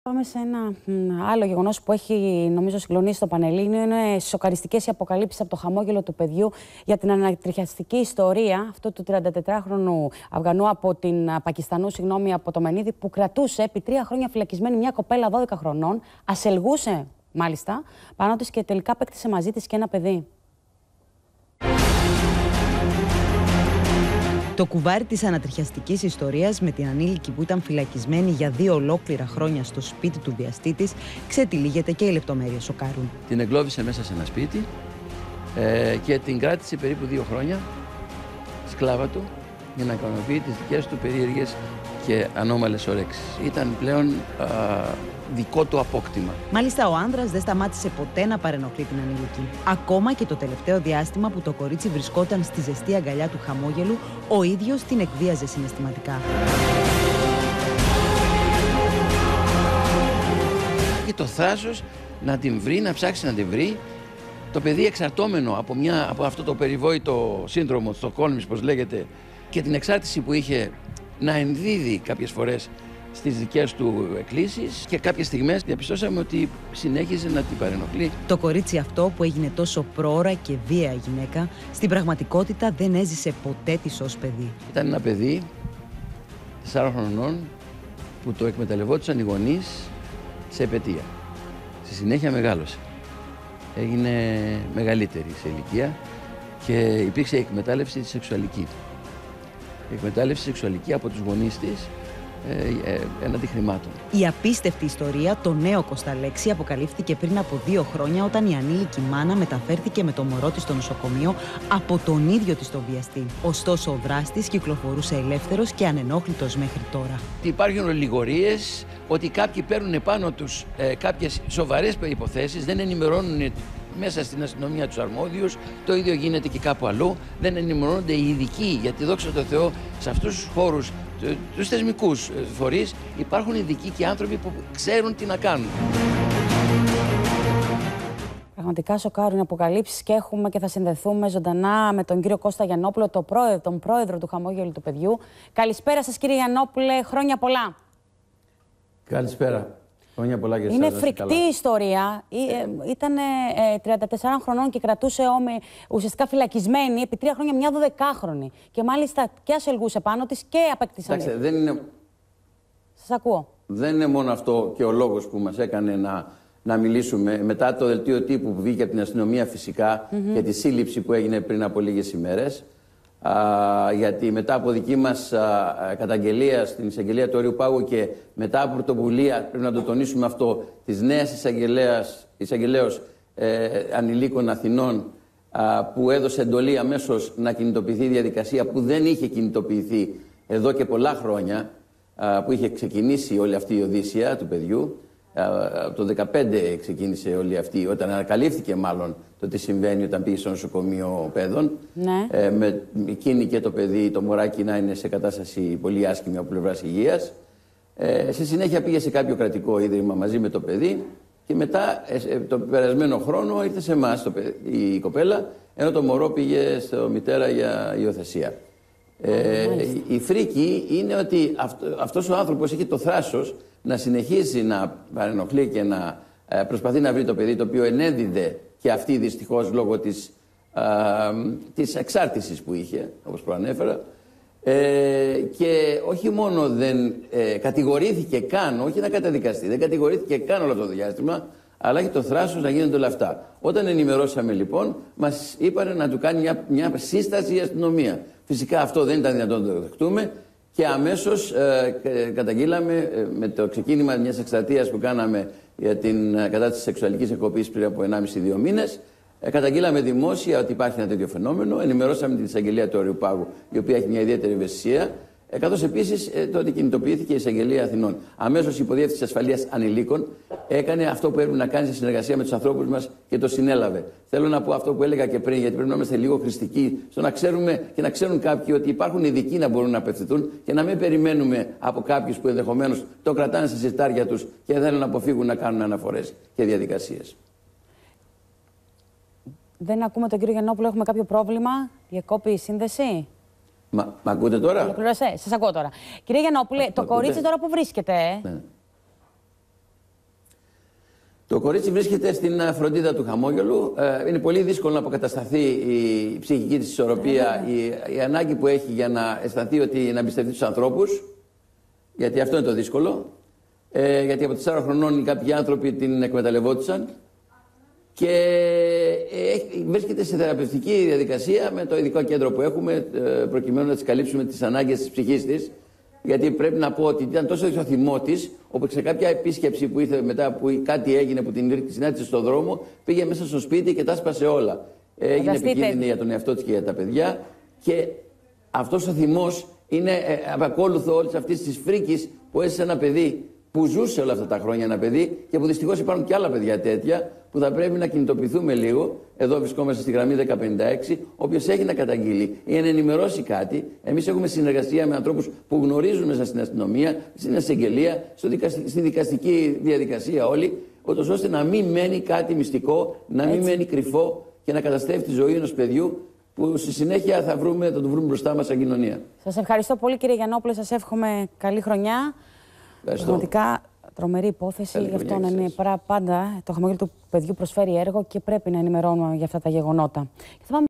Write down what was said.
Πάμε σε ένα άλλο γεγονός που έχει, νομίζω, συγκλονίσει το Πανελλήνιο. Είναι σοκαριστικές οι αποκαλύψεις από το χαμόγελο του παιδιού για την ανατριχιαστική ιστορία αυτού του 34χρονου Αφγανού από την Πακιστανού, από το Μενίδη, που κρατούσε επί 3 χρόνια φυλακισμένη μια κοπέλα 12 χρονών, ασελγούσε μάλιστα πάνω της και τελικά απέκτησε μαζί της και ένα παιδί. Το κουβάρι της ανατριχιαστικής ιστορίας με την ανήλικη που ήταν φυλακισμένη για 2 ολόκληρα χρόνια στο σπίτι του βιαστή της ξετυλίγεται και οι λεπτομέρειες σοκάρουν. Την εγκλώβησε μέσα σε ένα σπίτι και την κράτησε περίπου 2 χρόνια σκλάβα του για να ικανοποιεί τις δικές του περίεργες και ανώμαλες ορέξεις. Ήταν πλέον δικό του απόκτημα. Μάλιστα, ο άνδρας δεν σταμάτησε ποτέ να παρενοχλεί την ανήλικη. Ακόμα και το τελευταίο διάστημα που το κορίτσι βρισκόταν στη ζεστή αγκαλιά του χαμόγελου, ο ίδιος την εκβίαζε συναισθηματικά. Και το θράσος να την βρει, να ψάξει να την βρει. Το παιδί εξαρτώμενο από αυτό το περιβόητο σύνδρομο, Στοκχόλμης, πώς λέγεται, και την εξάρτηση που είχε να ενδίδει κάποιες φορές στις δικές του εκκλήσεις, και κάποιες στιγμές διαπιστώσαμε ότι συνέχιζε να την παρενοχλεί. Το κορίτσι αυτό που έγινε τόσο πρόωρα και βία γυναίκα, στην πραγματικότητα δεν έζησε ποτέ της ως παιδί. Ήταν ένα παιδί 4 χρονών που το εκμεταλλευόντουσαν οι γονείς σε επετεία. Στη συνέχεια μεγάλωσε. Έγινε μεγαλύτερη σε ηλικία και υπήρξε η εκμετάλλευση της σεξουαλική. Η εκμετάλλευση σεξουαλική από τους γονείς της έναντι χρημάτων. Η απίστευτη ιστορία, το νέο Κωνσταλέξη, αποκαλύφθηκε πριν από 2 χρόνια όταν η ανήλικη μάνα μεταφέρθηκε με το μωρό της στο νοσοκομείο από τον ίδιο της τον βιαστή. Ωστόσο, ο δράστης κυκλοφορούσε ελεύθερος και ανενόχλητος μέχρι τώρα. Υπάρχουν ολιγορίες ότι κάποιοι παίρνουν επάνω τους κάποιες σοβαρές υποθέσεις, δεν ενημερώνουν μέσα στην αστυνομία τους αρμόδιους, το ίδιο γίνεται και κάπου αλλού. Δεν ενημερώνονται οι ειδικοί, γιατί δόξα τω Θεώ σε αυτούς τους χώρους, τους θεσμικούς φορείς, υπάρχουν ειδικοί και άνθρωποι που ξέρουν τι να κάνουν. Πραγματικά σοκάρουν οι αποκαλύψεις και έχουμε και θα συνδεθούμε ζωντανά με τον κύριο Κώστα Γιαννόπουλο, τον πρόεδρο του Χαμόγελου του Παιδιού. Καλησπέρα σας, κύριε Γιαννόπουλε, χρόνια πολλά. Καλησπέρα. Χρόνια πολλά και είναι φρικτή ιστορία. Ήταν 34 χρονών και κρατούσε ουσιαστικά φυλακισμένη επί 3 χρόνια μια 12χρονη. Και μάλιστα και ασελγούσε πάνω της και απέκτησε. Δεν είναι... Σας ακούω. Δεν είναι μόνο αυτό και ο λόγος που μας έκανε να μιλήσουμε. Μετά το δελτίο τύπου που βγήκε από την αστυνομία φυσικά και τη σύλληψη που έγινε πριν από λίγες ημέρες. Γιατί μετά από δική μας καταγγελία στην εισαγγελία του Όριου Πάγου και μετά από πρωτοβουλία, πρέπει να το τονίσουμε αυτό, της νέας εισαγγελέως ανηλίκων Αθηνών, που έδωσε εντολή αμέσως να κινητοποιηθεί η διαδικασία που δεν είχε κινητοποιηθεί εδώ και πολλά χρόνια, που είχε ξεκινήσει όλη αυτή η οδύσσεια του παιδιού. Το 2015 ξεκίνησε όλη αυτή, όταν ανακαλύφθηκε μάλλον το τι συμβαίνει όταν πήγε στο νοσοκομείο παιδών. Ναι. Με εκείνη και το παιδί, το μωράκι, να είναι σε κατάσταση πολύ άσχημη από πλευράς υγείας. Στη συνέχεια πήγε σε κάποιο κρατικό ίδρυμα μαζί με το παιδί και μετά τον περασμένο χρόνο ήρθε σε εμάς η κοπέλα, ενώ το μωρό πήγε στο μητέρα για υιοθεσία. Η φρίκη είναι ότι αυτός ο άνθρωπος έχει το θράσος να συνεχίσει να παρενοχλεί και να προσπαθεί να βρει το παιδί, το οποίο ενέδιδε και αυτή δυστυχώς λόγω της εξάρτησης που είχε, όπως προανέφερα. Και όχι μόνο δεν κατηγορήθηκε καν, όχι να καταδικαστεί, δεν κατηγορήθηκε καν όλο αυτό το διάστημα, αλλά έχει το θράσος να γίνονται όλα αυτά. Όταν ενημερώσαμε λοιπόν, μας είπαν να του κάνει μια σύσταση η αστυνομία. Φυσικά αυτό δεν ήταν δυνατόν να το δεχτούμε. Και αμέσως καταγγείλαμε με το ξεκίνημα μιας εκστρατείας που κάναμε για την κατά της σεξουαλικής εκοπής πριν από 1,5-2 μήνες. Καταγγείλαμε δημόσια ότι υπάρχει ένα τέτοιο φαινόμενο. Ενημερώσαμε την εισαγγελία του Όριου Πάγου, η οποία έχει μια ιδιαίτερη ευαισθησία. Καθώς επίσης τότε κινητοποιήθηκε η εισαγγελία Αθηνών. Αμέσως η Υποδιεύθυνση Ασφαλείας Ανηλίκων έκανε αυτό που έπρεπε να κάνει σε συνεργασία με τους ανθρώπους μας και το συνέλαβε. Θέλω να πω αυτό που έλεγα και πριν, γιατί πρέπει να είμαστε λίγο χρηστικοί, στο να ξέρουμε και να ξέρουν κάποιοι ότι υπάρχουν ειδικοί να μπορούν να απευθυνθούν και να μην περιμένουμε από κάποιους που ενδεχομένως το κρατάνε στα συρτάρια τους και θέλουν να αποφύγουν να κάνουν αναφορές και διαδικασίες. Δεν ακούμε τον κύριο Γιαννόπουλο, έχουμε κάποιο πρόβλημα, διακόπη η σύνδεση. Μ' ακούτε τώρα? Σας ακούω τώρα. Κύριε Γιαννόπουλε, το κορίτσι τώρα που βρίσκεται, ναι. Το κορίτσι βρίσκεται στην φροντίδα του χαμόγελου. Είναι πολύ δύσκολο να αποκατασταθεί η ψυχική της ισορροπία, η ανάγκη που έχει για να αισθανθεί ότι να εμπιστευτεί τους ανθρώπους. Γιατί αυτό είναι το δύσκολο. Γιατί από 4 χρονών κάποιοι άνθρωποι την εκμεταλλευόντουσαν. Και βρίσκεται σε θεραπευτική διαδικασία με το ειδικό κέντρο που έχουμε, προκειμένου να της καλύψουμε τις ανάγκες της ψυχής της. Γιατί πρέπει να πω ότι ήταν τόσο ο θυμό της, όπου σε κάποια επίσκεψη που ήρθε μετά που κάτι έγινε, που την συνάντησε στον δρόμο, πήγε μέσα στο σπίτι και τα σπάσε όλα. Έγινε επικίνδυνη για τον εαυτό της και για τα παιδιά. Και αυτός ο θυμός είναι απακόλουθο όλης αυτής της φρίκης που έζησε ένα παιδί που ζούσε όλα αυτά τα χρόνια, ένα παιδί, και που δυστυχώς υπάρχουν και άλλα παιδιά τέτοια, που θα πρέπει να κινητοποιηθούμε λίγο. Εδώ βρισκόμαστε στη γραμμή 1056. Όποιος έχει να καταγγείλει ή να ενημερώσει κάτι, εμείς έχουμε συνεργασία με ανθρώπους που γνωρίζουν μέσα στην αστυνομία, στην εισαγγελία, στη δικαστική διαδικασία όλοι, ώστε να μην μένει κάτι μυστικό, να μην μένει κρυφό και να καταστρέφει τη ζωή ενός παιδιού, που στη συνέχεια θα το βρούμε μπροστά μας σαν κοινωνία. Σας ευχαριστώ πολύ, κύριε Γιαννόπουλε. Σας εύχομαι καλή χρονιά. Πραγματικά τρομερή υπόθεση. Γι' αυτό να είναι πάντα το χαμόγελο του παιδιού προσφέρει έργο και πρέπει να ενημερώνουμε για αυτά τα γεγονότα.